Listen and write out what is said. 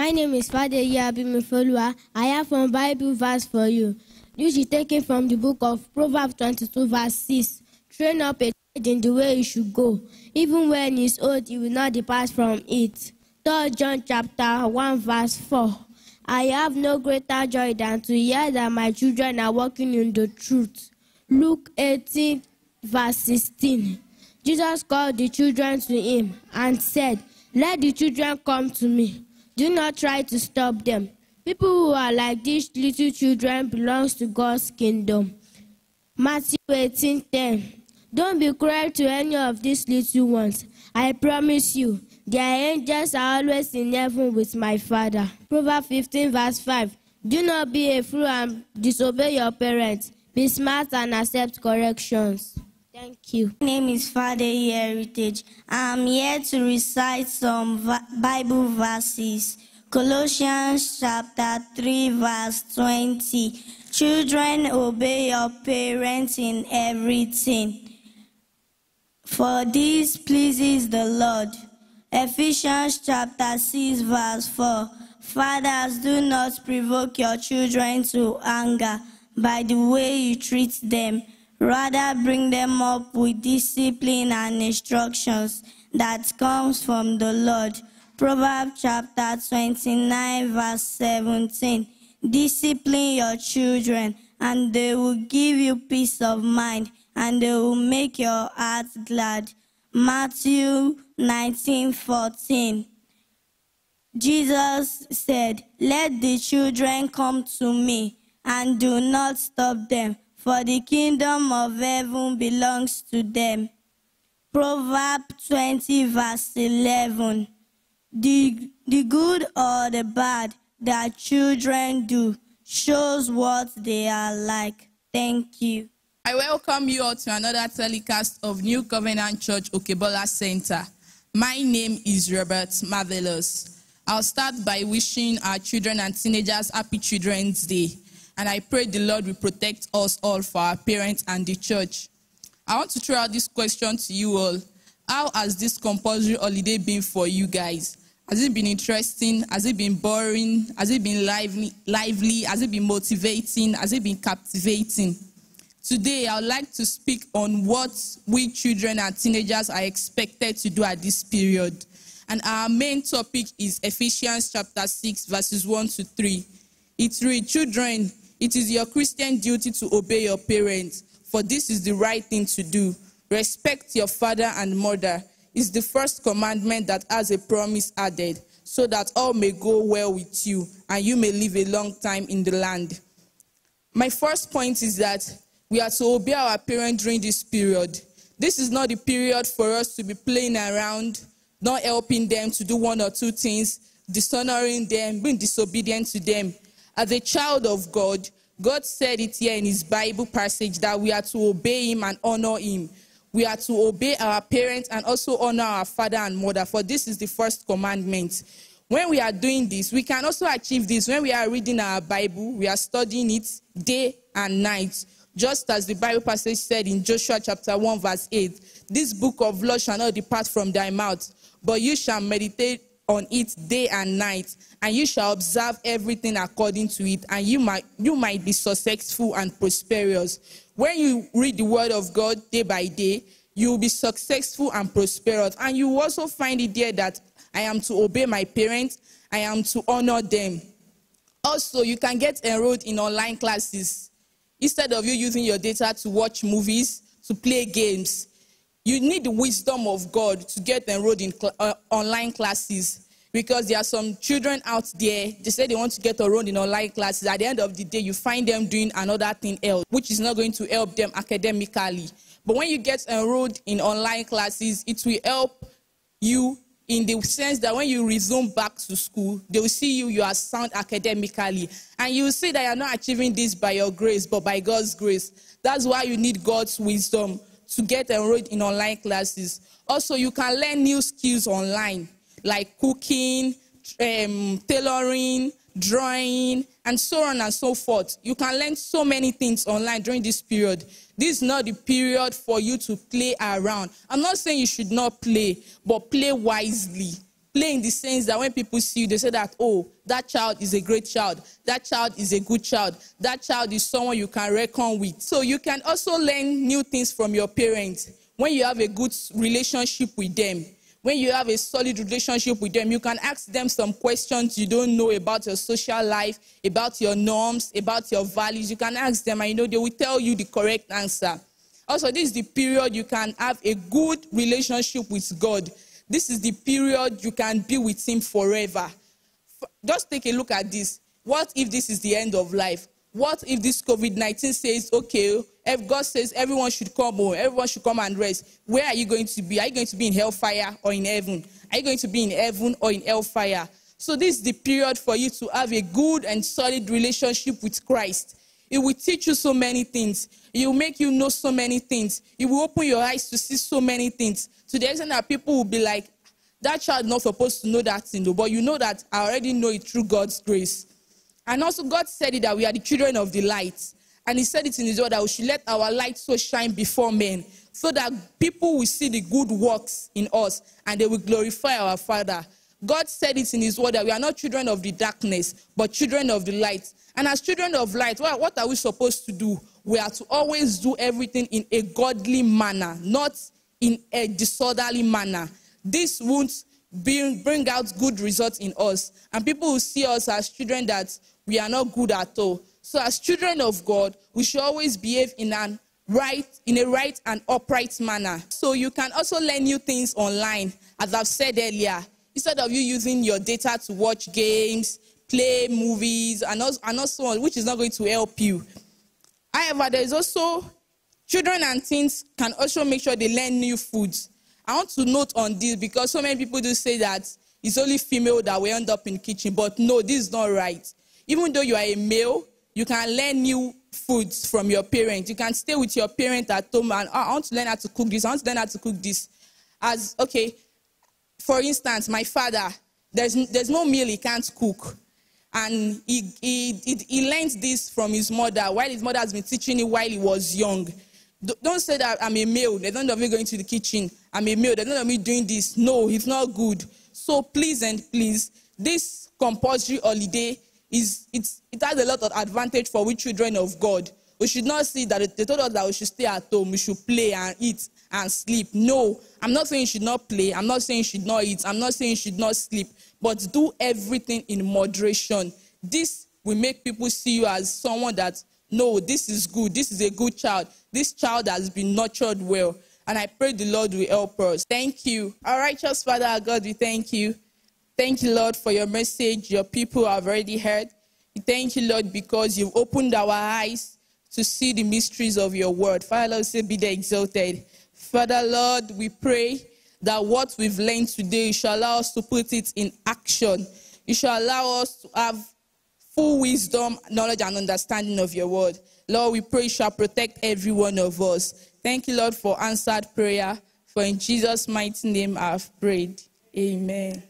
My name is Fadeyi Abimifolua. I have one Bible verse for you. This is taken from the book of Proverbs 22 verse 6. Train up a child in the way he should go. Even when he is old, he will not depart from it. 3 John chapter 1 verse 4. I have no greater joy than to hear that my children are walking in the truth. Luke 18 verse 16. Jesus called the children to him and said, "Let the children come to me. Do not try to stop them. People who are like these little children belongs to God's kingdom." Matthew 18:10. Don't be cruel to any of these little ones. I promise you, their angels are always in heaven with my Father. Proverbs 15 verse 5. Do not be a fool and disobey your parents. Be smart and accept corrections. Thank you. My name is Fadeyi Heritage. I'm here to recite some Bible verses. Colossians chapter 3 verse 20. Children, obey your parents in everything, for this pleases the Lord. Ephesians chapter 6 verse 4. Fathers, do not provoke your children to anger by the way you treat them. Rather, bring them up with discipline and instructions that comes from the Lord. Proverbs chapter 29 verse 17. Discipline your children, and they will give you peace of mind, and they will make your heart glad. Matthew 19:14. Jesus said, "Let the children come to me, and do not stop them, for the kingdom of heaven belongs to them." Proverbs 20 verse 11. The good or the bad that children do shows what they are like. Thank you. I welcome you all to another telecast of New Covenant Church Okebola Center. My name is Robert Marvelous. I'll start by wishing our children and teenagers Happy Children's Day. And I pray the Lord will protect us all for our parents and the church. I want to throw out this question to you all. How has this compulsory holiday been for you guys? Has it been interesting? Has it been boring? Has it been lively? Has it been motivating? Has it been captivating? Today, I would like to speak on what we children and teenagers are expected to do at this period. And our main topic is Ephesians chapter 6, verses 1 to 3. It reads, "Children, it is your Christian duty to obey your parents, for this is the right thing to do. Respect your father and mother. It's the first commandment that has a promise added, so that all may go well with you, and you may live a long time in the land." My first point is that we are to obey our parents during this period. This is not the period for us to be playing around, not helping them to do one or two things, dishonoring them, being disobedient to them. As a child of God, God said it here in his Bible passage that we are to obey him and honor him. We are to obey our parents and also honor our father and mother, for this is the first commandment. When we are doing this, we can also achieve this when we are reading our Bible, we are studying it day and night. Just as the Bible passage said in Joshua chapter 1 verse 8, "This book of law shall not depart from thy mouth, but you shall meditate on it day and night, and you shall observe everything according to it, and you might be successful and prosperous." When you read the word of God day by day, you will be successful and prosperous. And you will also find it there that I am to obey my parents, I am to honor them. Also, you can get enrolled in online classes. Instead of you using your data to watch movies, to play games, you need the wisdom of God to get enrolled in online classes. Because there are some children out there, they say they want to get enrolled in online classes. At the end of the day, you find them doing another thing else, which is not going to help them academically. But when you get enrolled in online classes, it will help you in the sense that when you resume back to school, they will see you are sound academically. And you will see that you are not achieving this by your grace, but by God's grace. That's why you need God's wisdom to get enrolled in online classes. Also, you can learn new skills online, like cooking, tailoring, drawing, and so on and so forth. You can learn so many things online during this period. This is not the period for you to play around. I'm not saying you should not play, but play wisely. play in the sense that when people see you, they say that, oh, that child is a great child. That child is a good child. That child is someone you can reckon with. So you can also learn new things from your parents. When you have a good relationship with them, when you have a solid relationship with them, you can ask them some questions you don't know about your social life, about your norms, about your values. You can ask them and they will tell you the correct answer. Also, this is the period you can have a good relationship with God. This is the period you can be with him forever. Just take a look at this. What if this is the end of life? What if this COVID-19 says, okay, if God says everyone should come home, everyone should come and rest, where are you going to be? Are you going to be in hellfire or in heaven? Are you going to be in heaven or in hellfire? So this is the period for you to have a good and solid relationship with Christ. It will teach you so many things. It will make you know so many things. It will open your eyes to see so many things. To the extent that people will be like, that child is not supposed to know that thing, but you know that I already know it through God's grace. And also God said it that we are the children of the light. And he said it in his word that we should let our light so shine before men, so that people will see the good works in us and they will glorify our Father. God said it in his word that we are not children of the darkness, but children of the light. And as children of light, what are we supposed to do? We are to always do everything in a godly manner, not in a disorderly manner. This won't bring out good results in us. And people will see us as children that we are not good at all. So as children of God, we should always behave in a right and upright manner. So you can also learn new things online, as I've said earlier. Instead of you using your data to watch games, play movies, and so on, which is not going to help you. However, there is also, children and teens can also make sure they learn new foods. I want to note on this because so many people do say that it's only female that will end up in the kitchen, but no, this is not right. Even though you are a male, you can learn new foods from your parents. You can stay with your parent at home and I want to learn how to cook this. I want to learn how to cook this. For instance, my father, there's no meal he can't cook. And he learned this from his mother, while his mother has been teaching him while he was young. Don't say that I'm a male. There's none of me going to the kitchen. I'm a male. There's none of me doing this. No, it's not good. So please, this compulsory holiday, it has a lot of advantage for we children of God. We should not see that they told us that we should stay at home. We should play and eat and sleep. No, I'm not saying you should not play. I'm not saying you should not eat. I'm not saying you should not sleep. But do everything in moderation. This will make people see you as someone that, no, this is good. This is a good child. This child has been nurtured well. And I pray the Lord will help us. Thank you. Our righteous Father, our God, we thank you. Thank you, Lord, for your message your people have already heard. We thank you, Lord, because you've opened our eyes to see the mysteries of your word. Father, Lord, say, be thou exalted. Father, Lord, we pray that what we've learned today, you shall allow us to put it in action. You shall allow us to have full wisdom, knowledge, and understanding of your word. Lord, we pray you shall protect every one of us. Thank you, Lord, for answered prayer. For in Jesus' mighty name I have prayed. Amen.